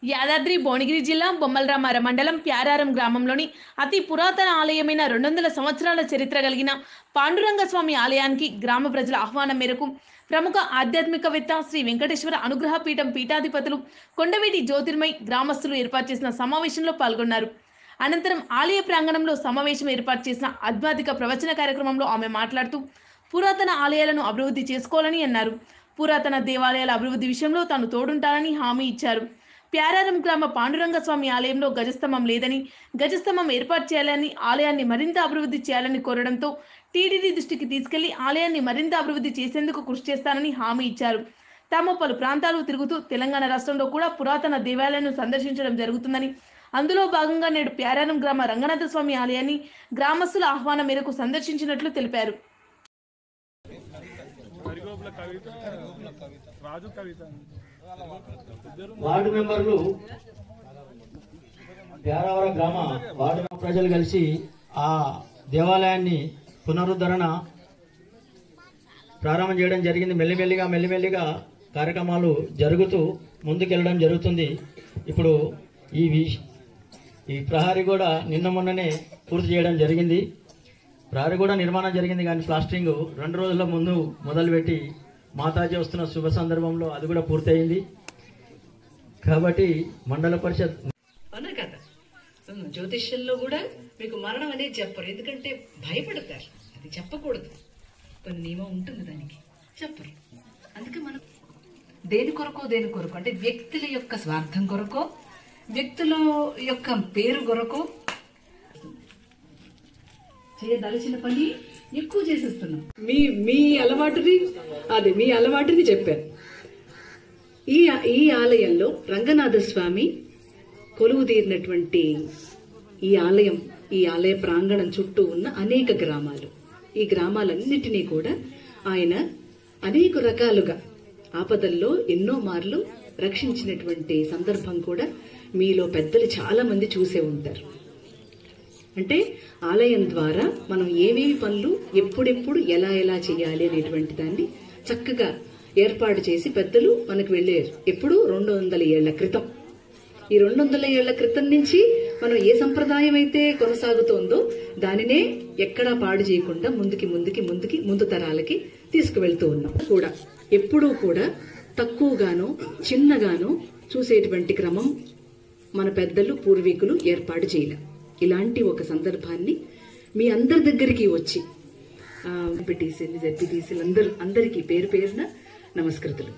యాదాద్రి భువనగిరి జిల్లా బొమ్మలరామార మండలం ప్యారారం గ్రామంలోని అతి పురాతన ఆలయమైన 200 సంవత్సరాల చరిత్ర కలిగిన పాండురంగ స్వామి ఆలయానికి గ్రామ ప్రజల ఆహ్వానం మేరకు ప్రముఖ ఆధ్యాత్మికవేత్త శ్రీ వెంకటేశ్వర అనుగ్రహ పీఠం పీఠాధిపతులు కొండవీటి జ్యోతిర్మయ్ గ్రామస్తులు ఏర్పాటు చేసిన సమావేశంలో పాల్గొన్నారు. అనంతరం ఆలయ ప్రాంగణంలో సమావేశం ఏర్పాటు చేసిన ఆధ్యాత్మిక ప్రవచన కార్యక్రమంలో ఆమె మాట్లాడుతూ పురాతన ఆలయాలను అభివృద్ధి చేసుకోవాలని అన్నారు. పురాతన దేవాలయాల అభివృద్ధి విషయంలో తాను తోడుంటానని హామీ ఇచ్చారు. ప్యారారం గ్రామ పాండురంగ స్వామి ఆలయంలో గజస్తంభం లేదని, గజస్తంభం ఏర్పాటు చేయాలని, ఆలయాన్ని మరింత అభివృద్ధి చేయాలని కోరడంతో టీటీడీ దృష్టికి తీసుకెళ్లి ఆలయాన్ని మరింత అభివృద్ధి చేసేందుకు కృషి చేస్తానని హామీ ఇచ్చారు. తాము పలు ప్రాంతాలు తిరుగుతూ తెలంగాణ రాష్ట్రంలో కూడా పురాతన దేవాలయాలను సందర్శించడం జరుగుతుందని, అందులో భాగంగా నేడు ప్యారారం గ్రామ రంగనాథ స్వామి ఆలయాన్ని గ్రామస్తుల ఆహ్వానం మేరకు సందర్శించినట్లు తెలిపారు. వార్డు మెంబర్లు ప్యారావరం గ్రామ వార్డు ప్రజలు కలిసి ఆ దేవాలయాన్ని పునరుద్ధరణ ప్రారంభం చేయడం జరిగింది. మెల్లిమెల్లిగా కార్యక్రమాలు జరుగుతూ ముందుకెళ్ళడం జరుగుతుంది. ఇప్పుడు ఈ ప్రహరీ కూడా నిన్న మొన్ననే పూర్తి చేయడం జరిగింది. ప్రహరీ కూడా నిర్మాణం జరిగింది, కానీ ప్లాస్టరింగ్ 2 రోజుల ముందు మొదలుపెట్టి మాతాజీ వస్తున్న శుభ సందర్భంలో అది కూడా పూర్తయింది. కాబట్టి మండల పరిషత్ అవునా కదా, జ్యోతిష్యంలో కూడా మీకు మరణం అనేది చెప్పరు, ఎందుకంటే భయపడతారు. అది చెప్పకూడదు, కొన్ని నియమం ఉంటుంది, దానికి చెప్పరు. అందుకే మనం దేని కొరకో అంటే వ్యక్తుల యొక్క స్వార్థం కొరకో, వ్యక్తుల యొక్క పేరు కొరకో చేయదలిచిన పని ఎక్కువ చేసేస్తున్నాం. మీ అలవాటుని చెప్పాను. ఈ ఆలయంలో రంగనాథ స్వామి కొలువు తీరినటువంటి ఈ ఆలయ ప్రాంగణం చుట్టూ ఉన్న అనేక గ్రామాలు, ఈ గ్రామాలన్నిటినీ కూడా ఆయన అనేక రకాలుగా ఆపదల్లో ఎన్నో మార్లు రక్షించినటువంటి సందర్భం కూడా మీలో పెద్దలు చాలా మంది చూసే ఉంటారు. అంటే ఆలయం ద్వారా మనం ఏమేమి పనులు ఎప్పుడెప్పుడు ఎలా చేయాలి అనేటువంటి దాన్ని చక్కగా ఏర్పాటు చేసి పెద్దలు మనకు వెళ్ళారు. ఎప్పుడు 200 ఏళ్ల క్రితం. ఈ 200 ఏళ్ల క్రితం నుంచి మనం ఏ సంప్రదాయం అయితే కొనసాగుతోందో దానినే ఎక్కడా పాడు చేయకుండా ముందు తరాలకి తీసుకువెళ్తూ ఉన్నాం. కూడా ఎప్పుడూ కూడా తక్కువగానో చిన్నగానో చూసేటువంటి క్రమం మన పెద్దలు పూర్వీకులు ఏర్పాటు చేయలే. ఇలాంటి ఒక సందర్భాన్ని మీ అందరి దగ్గరికి వచ్చి ఎంపీటీసీలు, జెడ్పీటీసీలు అందరికీ పేరు పేరున నమస్కృతులు.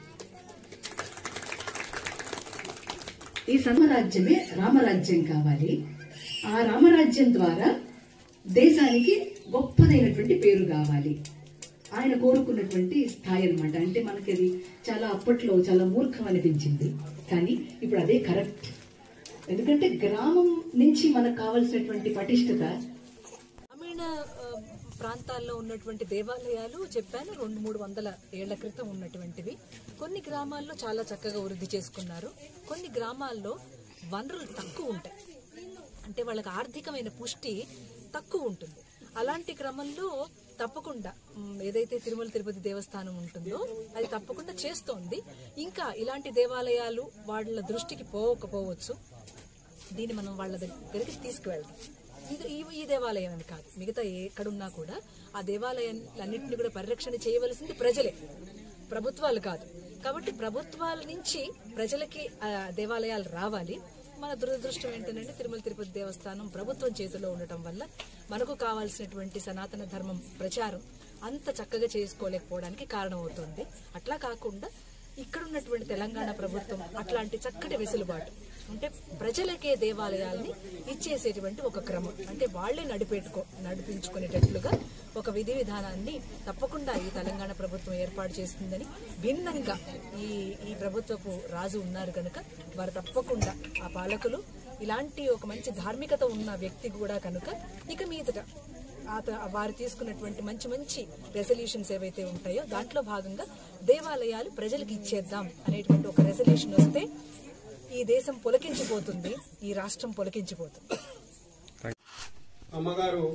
ఈ సమరాజ్యమే రామరాజ్యం కావాలి. ఆ రామరాజ్యం ద్వారా దేశానికి గొప్పదైనటువంటి పేరు కావాలి. ఆయన కోరుకున్నటువంటి స్థాయి అన్నమాట. అంటే మనకి అది చాలా అప్పట్లో చాలా మూర్ఖం అనిపించింది, కానీ ఇప్పుడు అదే కరెక్ట్. ఎందుకంటే గ్రామం నుంచి మనకు కావలసినటువంటి పటిష్టత. గ్రామీణ ప్రాంతాల్లో ఉన్నటువంటి దేవాలయాలు చెప్పాను 200-300 ఏళ్ల క్రితం ఉన్నటువంటివి. కొన్ని గ్రామాల్లో చాలా చక్కగా వృద్ధి చేసుకున్నారు, కొన్ని గ్రామాల్లో వనరులు తక్కువ ఉంటాయి, అంటే వాళ్ళకి ఆర్థికమైన పుష్టి తక్కువ ఉంటుంది. అలాంటి క్రమంలో తప్పకుండా ఏదైతే తిరుమల తిరుపతి దేవస్థానం ఉంటుందో అది తప్పకుండా చేస్తోంది. ఇంకా ఇలాంటి దేవాలయాలు వాళ్ళ దృష్టికి పోకపోవచ్చు, దీన్ని మనం వాళ్ళ దగ్గరికి తీసుకువెళ్తాం. ఈ దేవాలయం అని కాదు, మిగతా ఎక్కడున్నా కూడా ఆ దేవాలయాలన్నింటినీ కూడా పరిరక్షణ చేయవలసింది ప్రజలే, ప్రభుత్వాలు కాదు. కాబట్టి ప్రభుత్వాల నుంచి ప్రజలకి దేవాలయాలు రావాలి. మన దురదృష్టం ఏంటంటే తిరుమల తిరుపతి దేవస్థానం ప్రభుత్వం చేతిలో ఉండటం వల్ల మనకు కావాల్సినటువంటి సనాతన ధర్మం ప్రచారం అంత చక్కగా చేసుకోలేకపోవడానికి కారణమవుతుంది. అట్లా కాకుండా ఇక్కడున్నటువంటి తెలంగాణ ప్రభుత్వం అట్లాంటి చక్కటి వెసులుబాటు, అంటే ప్రజలకే దేవాలయాల్ని ఇచ్చేసేటువంటి ఒక క్రమం, అంటే వాళ్లే నడిపించుకునేటట్లుగా ఒక విధి విధానాన్ని తప్పకుండా ఈ తెలంగాణ ప్రభుత్వం ఏర్పాటు చేస్తుందని, భిన్నంగా ఈ ప్రభుత్వపు రాజు ఉన్నారు కనుక వారు తప్పకుండా ఆ పాలకులు ఇలాంటి ఒక మంచి ధార్మికత ఉన్న వ్యక్తి కూడా కనుక ఇక మీదట వారు తీసుకున్నటువంటి మంచి రెజల్యూషన్స్ ఏవైతే ఉంటాయో దాంట్లో భాగంగా దేవాలయాలు ప్రజలకు ఇచ్చేద్దాం అనేటువంటి ఒక రెజల్యూషన్ వస్తే ఈ దేశం పొలకించిపోతుంది, ఈ రాష్ట్రం పొలకించిపోతుంది. అమ్మగారు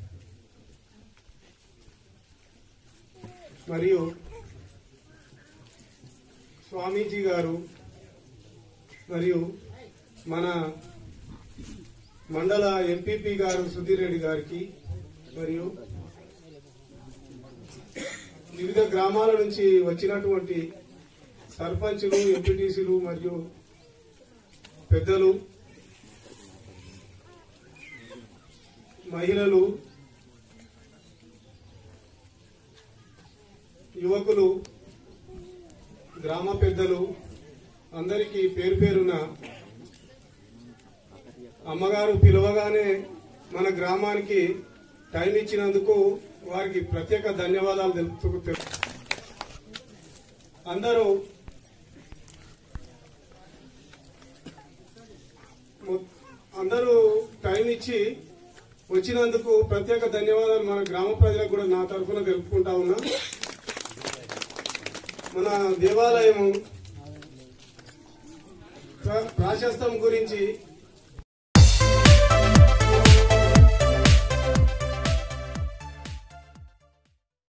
మరియు స్వామీజీ గారు మరియు మన మండల ఎంపీపీ గారు సుధీర్ రెడ్డి గారికి మరియు వివిధ గ్రామాల నుంచి వచ్చినటువంటి సర్పంచులు, ఎంపీటీసీలు మరియు పెద్దలు, మహిళలు, యువకులు, గ్రామ పెద్దలు అందరికీ పేరు పేరున అమ్మగారు పిలవగానే మన గ్రామానికి టైం ఇచ్చినందుకు వారికి ప్రత్యేక ధన్యవాదాలు తెలుపుతూ అందరూ టైం ఇచ్చి వచ్చినందుకు ప్రత్యేక ధన్యవాదాలు మన గ్రామ ప్రజలకు కూడా నా తరఫున తెలుపుకుంటా ఉన్నా. మన దేవాలయం ప్రాశస్త్యం గురించి